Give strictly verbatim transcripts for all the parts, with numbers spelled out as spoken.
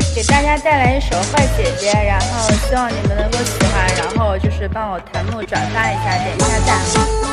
给大家带来一首《坏姐姐》，然后希望你们能够喜欢，然后就是帮我弹幕转发一下，点一下赞。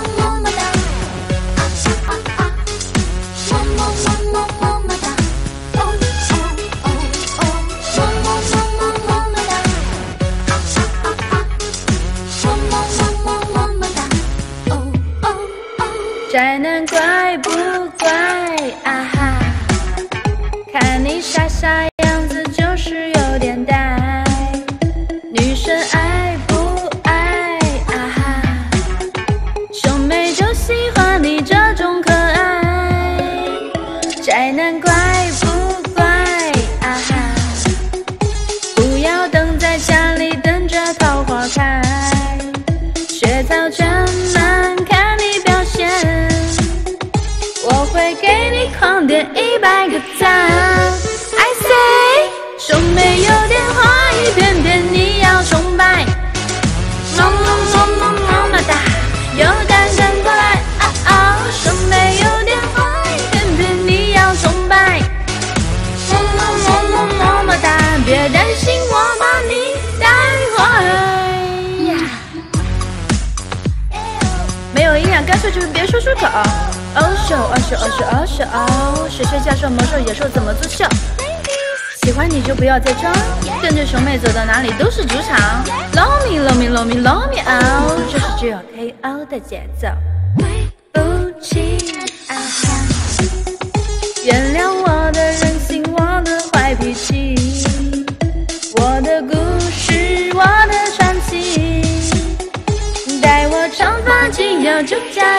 宅男乖不乖啊哈？看你傻傻样子就是有点呆，女生爱不爱啊哈？兄妹就喜欢你这种可爱，宅男乖不乖啊哈？不要等在家里等着桃花开，血草全满看你表现，我会给你狂点一百个赞。I say， 兄妹有点坏，偏偏你要崇拜，么么么么么么哒，有胆跟过来啊啊！兄妹有点坏，偏偏你要崇拜，么么么么么么哒，别担心我把你带坏呀。没有营养，干脆就是别说出口。哦秀哦秀哦秀哦秀哦，谁学教授魔兽野兽怎么作秀？喜欢你就不要再装，跟着熊妹走到哪里都是主场。Love me love me love me love me out， 这是只有 K O 的节奏。对不起啊哈，原谅我的任性，我的坏脾气，我的故事，我的传奇，待我长发及腰就嫁